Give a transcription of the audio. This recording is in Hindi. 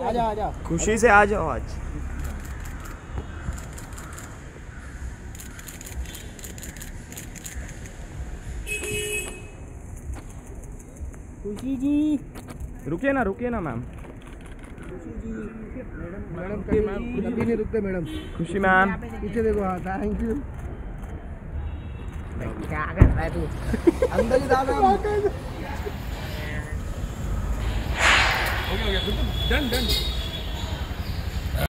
आजा आजा, खुशी से आ जाओ आज। खुशी जी रुकिए ना मैम। मैडम कभी नहीं रुकते मैडम। खुशी मैम पीछे देखो। हाँ थैंक यू। क्या कर रहा है तू? अंदर ही डाल रहा है। हो गया डन।